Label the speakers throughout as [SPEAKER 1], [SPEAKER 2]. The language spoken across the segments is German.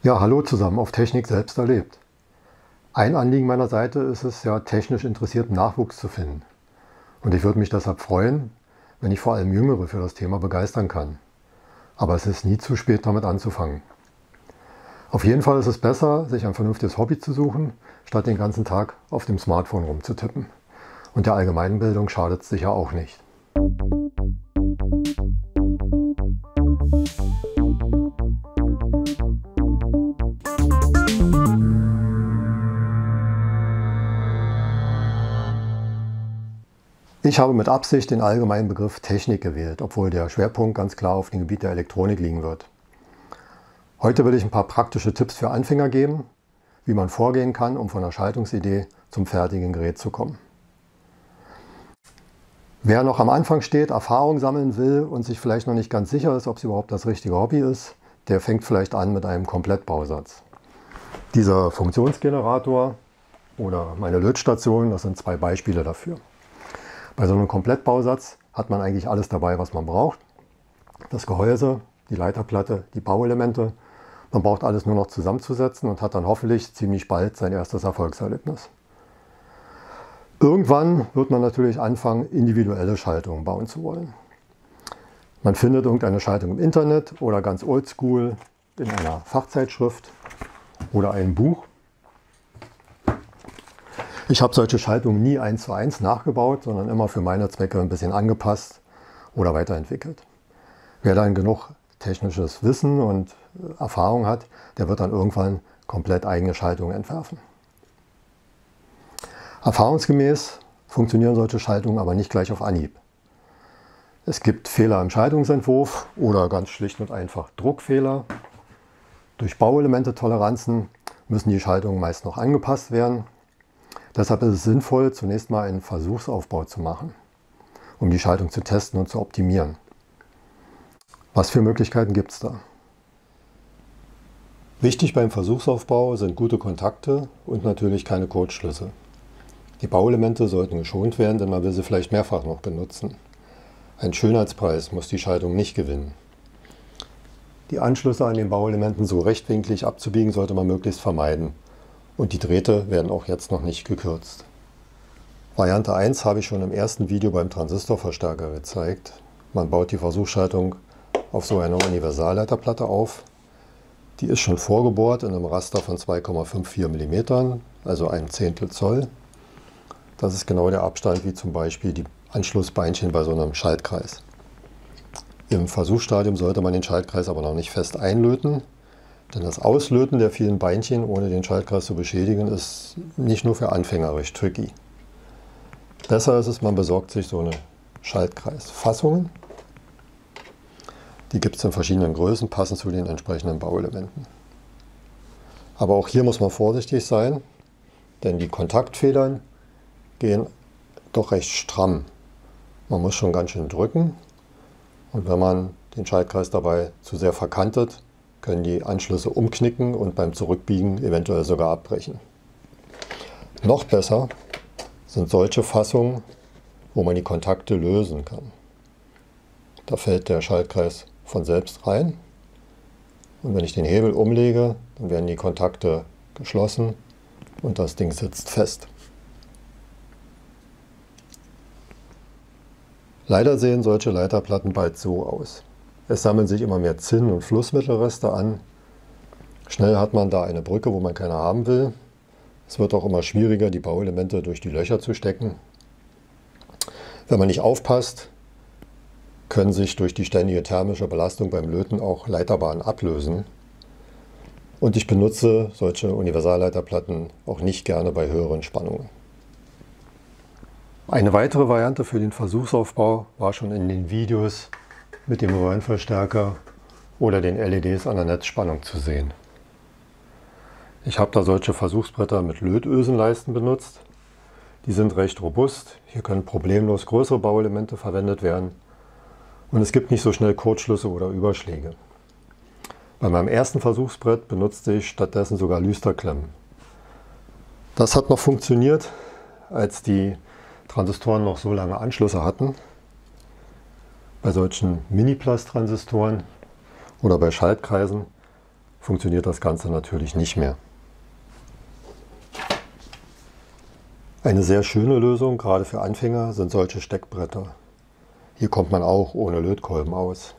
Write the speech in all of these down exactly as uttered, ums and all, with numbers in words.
[SPEAKER 1] Ja, hallo zusammen auf Technik selbst erlebt. Ein Anliegen meiner Seite ist es ja, technisch interessierten Nachwuchs zu finden. Und ich würde mich deshalb freuen, wenn ich vor allem Jüngere für das Thema begeistern kann. Aber es ist nie zu spät, damit anzufangen. Auf jeden Fall ist es besser, sich ein vernünftiges Hobby zu suchen, statt den ganzen Tag auf dem Smartphone rumzutippen. Und der Allgemeinbildung schadet es sicher auch nicht. Ich habe mit Absicht den allgemeinen Begriff Technik gewählt, obwohl der Schwerpunkt ganz klar auf dem Gebiet der Elektronik liegen wird. Heute will ich ein paar praktische Tipps für Anfänger geben, wie man vorgehen kann, um von der Schaltungsidee zum fertigen Gerät zu kommen. Wer noch am Anfang steht, Erfahrung sammeln will und sich vielleicht noch nicht ganz sicher ist, ob es überhaupt das richtige Hobby ist, der fängt vielleicht an mit einem Komplettbausatz. Dieser Funktionsgenerator oder meine Lötstation, das sind zwei Beispiele dafür. Bei so einem Komplettbausatz hat man eigentlich alles dabei, was man braucht. Das Gehäuse, die Leiterplatte, die Bauelemente. Man braucht alles nur noch zusammenzusetzen und hat dann hoffentlich ziemlich bald sein erstes Erfolgserlebnis. Irgendwann wird man natürlich anfangen, individuelle Schaltungen bauen zu wollen. Man findet irgendeine Schaltung im Internet oder ganz oldschool in einer Fachzeitschrift oder einem Buch. Ich habe solche Schaltungen nie eins zu eins nachgebaut, sondern immer für meine Zwecke ein bisschen angepasst oder weiterentwickelt. Wer dann genug technisches Wissen und Erfahrung hat, der wird dann irgendwann komplett eigene Schaltungen entwerfen. Erfahrungsgemäß funktionieren solche Schaltungen aber nicht gleich auf Anhieb. Es gibt Fehler im Schaltungsentwurf oder ganz schlicht und einfach Druckfehler. Durch Bauelemente-Toleranzen müssen die Schaltungen meist noch angepasst werden. Deshalb ist es sinnvoll, zunächst mal einen Versuchsaufbau zu machen, um die Schaltung zu testen und zu optimieren. Was für Möglichkeiten gibt es da? Wichtig beim Versuchsaufbau sind gute Kontakte und natürlich keine Kurzschlüsse. Die Bauelemente sollten geschont werden, denn man will sie vielleicht mehrfach noch benutzen. Ein Schönheitspreis muss die Schaltung nicht gewinnen. Die Anschlüsse an den Bauelementen so rechtwinklig abzubiegen, sollte man möglichst vermeiden. Und die Drähte werden auch jetzt noch nicht gekürzt. Variante eins habe ich schon im ersten Video beim Transistorverstärker gezeigt. Man baut die Versuchsschaltung auf so einer Universalleiterplatte auf. Die ist schon vorgebohrt in einem Raster von zwei Komma vierundfünfzig Millimeter, also ein Zehntel Zoll. Das ist genau der Abstand wie zum Beispiel die Anschlussbeinchen bei so einem Schaltkreis. Im Versuchsstadium sollte man den Schaltkreis aber noch nicht fest einlöten. Denn das Auslöten der vielen Beinchen, ohne den Schaltkreis zu beschädigen, ist nicht nur für Anfänger recht tricky. Besser ist es, man besorgt sich so eine Schaltkreisfassung. Die gibt es in verschiedenen Größen, passend zu den entsprechenden Bauelementen. Aber auch hier muss man vorsichtig sein, denn die Kontaktfedern gehen doch recht stramm. Man muss schon ganz schön drücken und wenn man den Schaltkreis dabei zu sehr verkantet, können die Anschlüsse umknicken und beim Zurückbiegen eventuell sogar abbrechen. Noch besser sind solche Fassungen, wo man die Kontakte lösen kann. Da fällt der Schaltkreis von selbst rein und wenn ich den Hebel umlege, dann werden die Kontakte geschlossen und das Ding sitzt fest. Leider sehen solche Leiterplatten bald so aus. Es sammeln sich immer mehr Zinn- und Flussmittelreste an. Schnell hat man da eine Brücke, wo man keine haben will. Es wird auch immer schwieriger, die Bauelemente durch die Löcher zu stecken. Wenn man nicht aufpasst, können sich durch die ständige thermische Belastung beim Löten auch Leiterbahnen ablösen. Und ich benutze solche Universalleiterplatten auch nicht gerne bei höheren Spannungen. Eine weitere Variante für den Versuchsaufbau war schon in den Videos mit dem Röhrenverstärker oder den L E Ds an der Netzspannung zu sehen. Ich habe da solche Versuchsbretter mit Lötösenleisten benutzt. Die sind recht robust, hier können problemlos größere Bauelemente verwendet werden und es gibt nicht so schnell Kurzschlüsse oder Überschläge. Bei meinem ersten Versuchsbrett benutzte ich stattdessen sogar Lüsterklemmen. Das hat noch funktioniert, als die Transistoren noch so lange Anschlüsse hatten. Bei solchen Mini-Plus-Transistoren oder bei Schaltkreisen funktioniert das Ganze natürlich nicht mehr. Eine sehr schöne Lösung, gerade für Anfänger, sind solche Steckbretter. Hier kommt man auch ohne Lötkolben aus.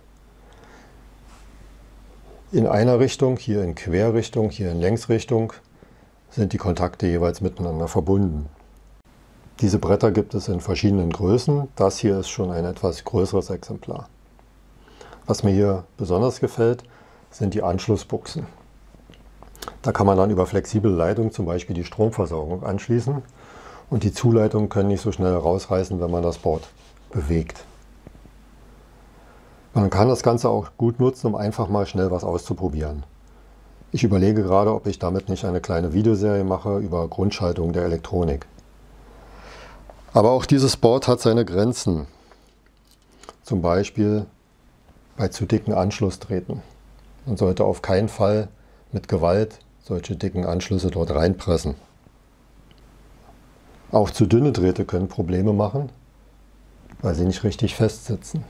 [SPEAKER 1] In einer Richtung, hier in Querrichtung, hier in Längsrichtung, sind die Kontakte jeweils miteinander verbunden. Diese Bretter gibt es in verschiedenen Größen. Das hier ist schon ein etwas größeres Exemplar. Was mir hier besonders gefällt, sind die Anschlussbuchsen. Da kann man dann über flexible Leitungen zum Beispiel die Stromversorgung anschließen und die Zuleitungen können nicht so schnell rausreißen, wenn man das Board bewegt. Man kann das Ganze auch gut nutzen, um einfach mal schnell was auszuprobieren. Ich überlege gerade, ob ich damit nicht eine kleine Videoserie mache über Grundschaltung der Elektronik. Aber auch dieses Board hat seine Grenzen. Zum Beispiel bei zu dicken Anschlussdrähten. Man sollte auf keinen Fall mit Gewalt solche dicken Anschlüsse dort reinpressen. Auch zu dünne Drähte können Probleme machen, weil sie nicht richtig festsitzen.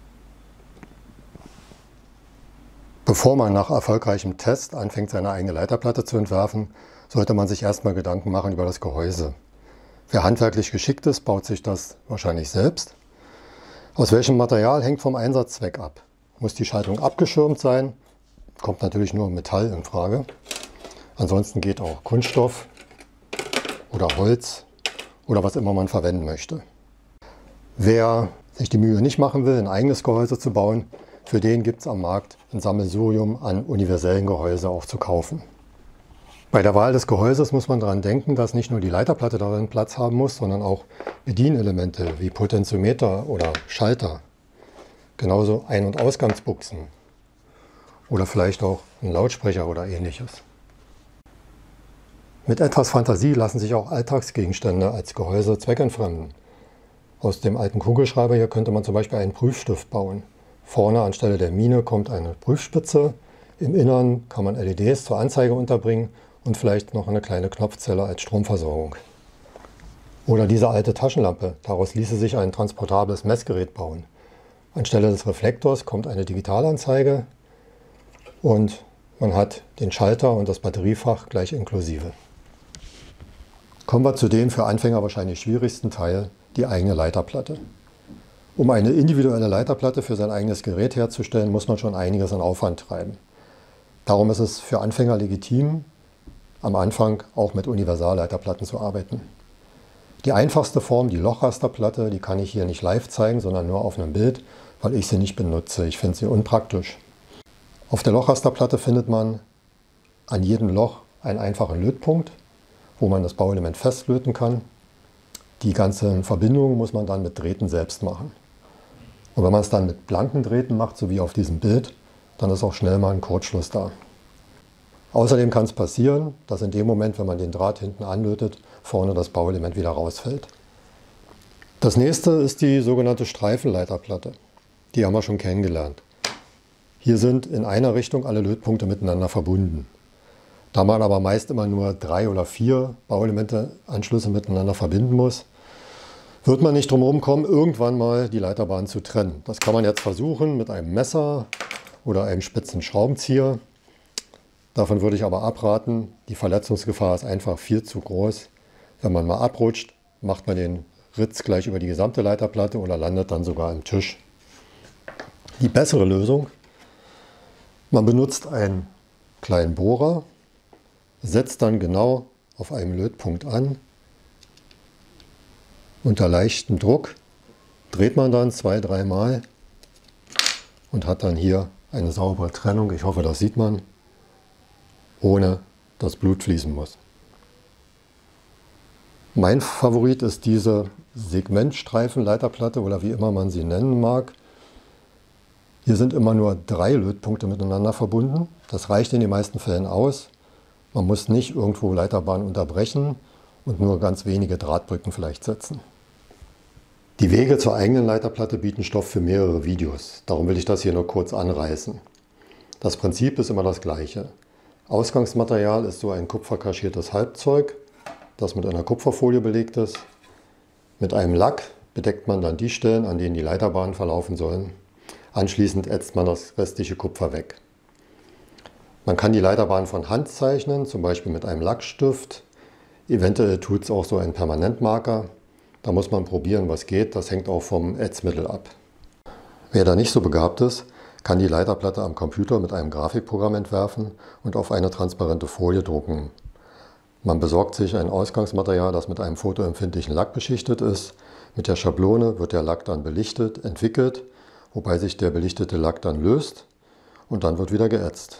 [SPEAKER 1] Bevor man nach erfolgreichem Test anfängt, seine eigene Leiterplatte zu entwerfen, sollte man sich erstmal Gedanken machen über das Gehäuse. Wer handwerklich geschickt ist, baut sich das wahrscheinlich selbst. Aus welchem Material hängt vom Einsatzzweck ab. Muss die Schaltung abgeschirmt sein? Kommt natürlich nur Metall in Frage. Ansonsten geht auch Kunststoff oder Holz oder was immer man verwenden möchte. Wer sich die Mühe nicht machen will, ein eigenes Gehäuse zu bauen, für den gibt es am Markt ein Sammelsurium an universellen Gehäuse auch zu kaufen. Bei der Wahl des Gehäuses muss man daran denken, dass nicht nur die Leiterplatte darin Platz haben muss, sondern auch Bedienelemente wie Potentiometer oder Schalter. Genauso Ein- und Ausgangsbuchsen oder vielleicht auch ein Lautsprecher oder ähnliches. Mit etwas Fantasie lassen sich auch Alltagsgegenstände als Gehäuse zweckentfremden. Aus dem alten Kugelschreiber hier könnte man zum Beispiel einen Prüfstift bauen. Vorne anstelle der Mine kommt eine Prüfspitze. Im Innern kann man L E Ds zur Anzeige unterbringen und vielleicht noch eine kleine Knopfzelle als Stromversorgung. Oder diese alte Taschenlampe. Daraus ließe sich ein transportables Messgerät bauen. Anstelle des Reflektors kommt eine Digitalanzeige und man hat den Schalter und das Batteriefach gleich inklusive. Kommen wir zu dem für Anfänger wahrscheinlich schwierigsten Teil, die eigene Leiterplatte. Um eine individuelle Leiterplatte für sein eigenes Gerät herzustellen, muss man schon einiges an Aufwand treiben. Darum ist es für Anfänger legitim, am Anfang auch mit Universalleiterplatten zu arbeiten. Die einfachste Form, die Lochrasterplatte, die kann ich hier nicht live zeigen, sondern nur auf einem Bild, weil ich sie nicht benutze. Ich finde sie unpraktisch. Auf der Lochrasterplatte findet man an jedem Loch einen einfachen Lötpunkt, wo man das Bauelement festlöten kann. Die ganzen Verbindungen muss man dann mit Drähten selbst machen. Und wenn man es dann mit blanken Drähten macht, so wie auf diesem Bild, dann ist auch schnell mal ein Kurzschluss da. Außerdem kann es passieren, dass in dem Moment, wenn man den Draht hinten anlötet, vorne das Bauelement wieder rausfällt. Das nächste ist die sogenannte Streifenleiterplatte. Die haben wir schon kennengelernt. Hier sind in einer Richtung alle Lötpunkte miteinander verbunden. Da man aber meist immer nur drei oder vier Bauelemente-Anschlüsse miteinander verbinden muss, wird man nicht drum herum kommen, irgendwann mal die Leiterbahn zu trennen. Das kann man jetzt versuchen mit einem Messer oder einem spitzen Schraubenzieher. Davon würde ich aber abraten. Die Verletzungsgefahr ist einfach viel zu groß. Wenn man mal abrutscht, macht man den Ritz gleich über die gesamte Leiterplatte oder landet dann sogar im Tisch. Die bessere Lösung: Man benutzt einen kleinen Bohrer, setzt dann genau auf einem Lötpunkt an. Unter leichtem Druck dreht man dann zwei, dreimal und hat dann hier eine saubere Trennung. Ich hoffe, das sieht man, ohne dass Blut fließen muss. Mein Favorit ist diese Segmentstreifenleiterplatte oder wie immer man sie nennen mag. Hier sind immer nur drei Lötpunkte miteinander verbunden. Das reicht in den meisten Fällen aus. Man muss nicht irgendwo Leiterbahnen unterbrechen und nur ganz wenige Drahtbrücken vielleicht setzen. Die Wege zur eigenen Leiterplatte bieten Stoff für mehrere Videos. Darum will ich das hier nur kurz anreißen. Das Prinzip ist immer das gleiche. Ausgangsmaterial ist so ein kupferkaschiertes Halbzeug, das mit einer Kupferfolie belegt ist. Mit einem Lack bedeckt man dann die Stellen, an denen die Leiterbahnen verlaufen sollen. Anschließend ätzt man das restliche Kupfer weg. Man kann die Leiterbahn von Hand zeichnen, zum Beispiel mit einem Lackstift. Eventuell tut es auch so ein Permanentmarker. Da muss man probieren, was geht. Das hängt auch vom Ätzmittel ab. Wer da nicht so begabt ist, kann die Leiterplatte am Computer mit einem Grafikprogramm entwerfen und auf eine transparente Folie drucken. Man besorgt sich ein Ausgangsmaterial, das mit einem fotoempfindlichen Lack beschichtet ist. Mit der Schablone wird der Lack dann belichtet, entwickelt, wobei sich der belichtete Lack dann löst und dann wird wieder geätzt.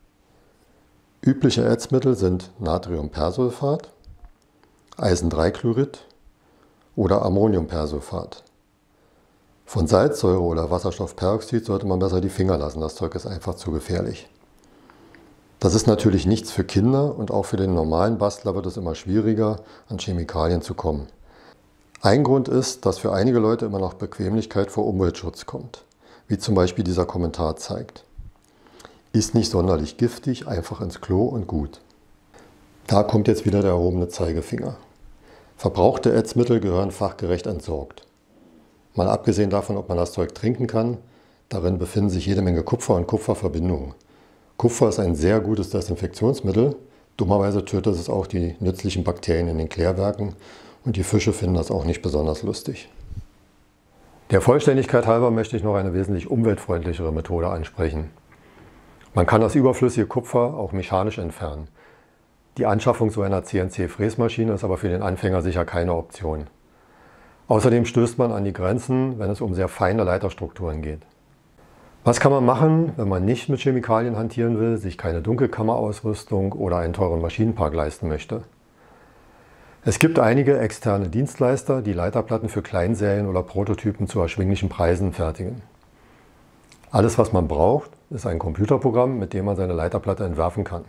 [SPEAKER 1] Übliche Ätzmittel sind Natriumpersulfat, Eisen drei Chlorid oder Ammoniumpersulfat. Von Salzsäure oder Wasserstoffperoxid sollte man besser die Finger lassen, das Zeug ist einfach zu gefährlich. Das ist natürlich nichts für Kinder und auch für den normalen Bastler wird es immer schwieriger, an Chemikalien zu kommen. Ein Grund ist, dass für einige Leute immer noch Bequemlichkeit vor Umweltschutz kommt, wie zum Beispiel dieser Kommentar zeigt. Ist nicht sonderlich giftig, einfach ins Klo und gut. Da kommt jetzt wieder der erhobene Zeigefinger. Verbrauchte Ätzmittel gehören fachgerecht entsorgt. Mal abgesehen davon, ob man das Zeug trinken kann, darin befinden sich jede Menge Kupfer und Kupferverbindungen. Kupfer ist ein sehr gutes Desinfektionsmittel. Dummerweise tötet es auch die nützlichen Bakterien in den Klärwerken und die Fische finden das auch nicht besonders lustig. Der Vollständigkeit halber möchte ich noch eine wesentlich umweltfreundlichere Methode ansprechen. Man kann das überflüssige Kupfer auch mechanisch entfernen. Die Anschaffung so einer C N C-Fräsmaschine ist aber für den Anfänger sicher keine Option. Außerdem stößt man an die Grenzen, wenn es um sehr feine Leiterstrukturen geht. Was kann man machen, wenn man nicht mit Chemikalien hantieren will, sich keine Dunkelkammerausrüstung oder einen teuren Maschinenpark leisten möchte? Es gibt einige externe Dienstleister, die Leiterplatten für Kleinserien oder Prototypen zu erschwinglichen Preisen fertigen. Alles, was man braucht, ist ein Computerprogramm, mit dem man seine Leiterplatte entwerfen kann.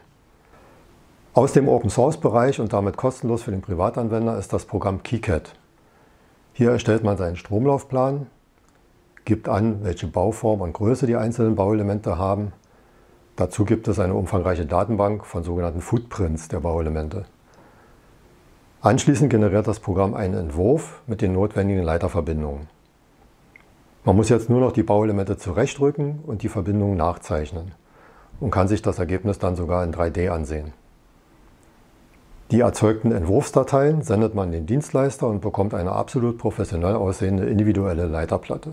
[SPEAKER 1] Aus dem Open-Source-Bereich und damit kostenlos für den Privatanwender ist das Programm KiCad. Hier erstellt man seinen Stromlaufplan, gibt an, welche Bauform und Größe die einzelnen Bauelemente haben. Dazu gibt es eine umfangreiche Datenbank von sogenannten Footprints der Bauelemente. Anschließend generiert das Programm einen Entwurf mit den notwendigen Leiterverbindungen. Man muss jetzt nur noch die Bauelemente zurechtrücken und die Verbindungen nachzeichnen und kann sich das Ergebnis dann sogar in drei D ansehen. Die erzeugten Entwurfsdateien sendet man den Dienstleister und bekommt eine absolut professionell aussehende individuelle Leiterplatte.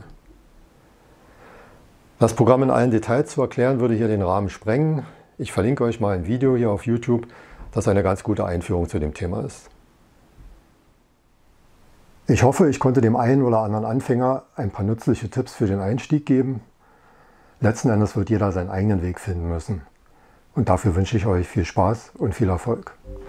[SPEAKER 1] Das Programm in allen Details zu erklären, würde hier den Rahmen sprengen. Ich verlinke euch mal ein Video hier auf YouTube, das eine ganz gute Einführung zu dem Thema ist. Ich hoffe, ich konnte dem einen oder anderen Anfänger ein paar nützliche Tipps für den Einstieg geben. Letzten Endes wird jeder seinen eigenen Weg finden müssen. Und dafür wünsche ich euch viel Spaß und viel Erfolg.